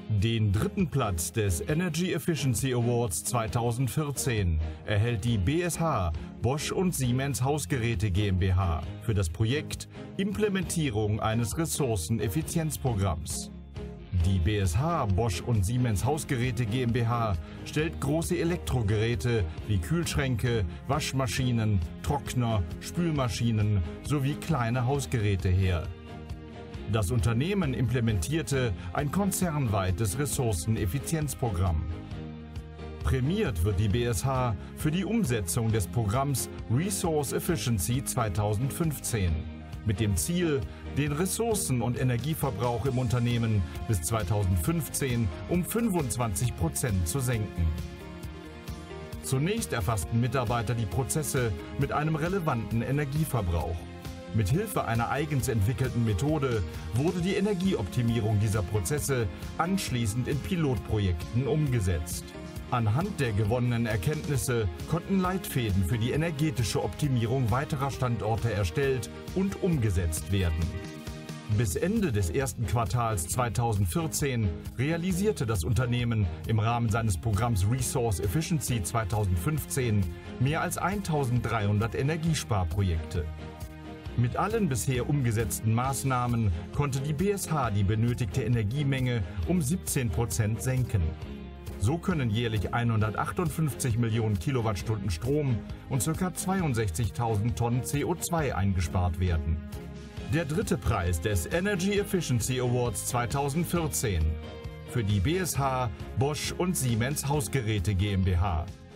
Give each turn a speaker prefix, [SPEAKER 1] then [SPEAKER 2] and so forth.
[SPEAKER 1] Den dritten Platz des Energy Efficiency Awards 2014 erhält die BSH Bosch und Siemens Hausgeräte GmbH für das Projekt Implementierung eines Ressourceneffizienzprogramms. Die BSH Bosch und Siemens Hausgeräte GmbH stellt große Elektrogeräte wie Kühlschränke, Waschmaschinen, Trockner, Spülmaschinen sowie kleine Hausgeräte her. Das Unternehmen implementierte ein konzernweites Ressourceneffizienzprogramm. Prämiert wird die BSH für die Umsetzung des Programms Resource Efficiency 2015 mit dem Ziel, den Ressourcen- und Energieverbrauch im Unternehmen bis 2015 um 25% zu senken. Zunächst erfassten Mitarbeiter die Prozesse mit einem relevanten Energieverbrauch. Mit Hilfe einer eigens entwickelten Methode wurde die Energieoptimierung dieser Prozesse anschließend in Pilotprojekten umgesetzt. Anhand der gewonnenen Erkenntnisse konnten Leitfäden für die energetische Optimierung weiterer Standorte erstellt und umgesetzt werden. Bis Ende des ersten Quartals 2014 realisierte das Unternehmen im Rahmen seines Programms Resource Efficiency 2015 mehr als 1300 Energiesparprojekte. Mit allen bisher umgesetzten Maßnahmen konnte die BSH die benötigte Energiemenge um 17% senken. So können jährlich 158 Millionen Kilowattstunden Strom und ca. 62.000 Tonnen CO2 eingespart werden. Der dritte Preis des Energy Efficiency Awards 2014 für die BSH Bosch und Siemens Hausgeräte GmbH.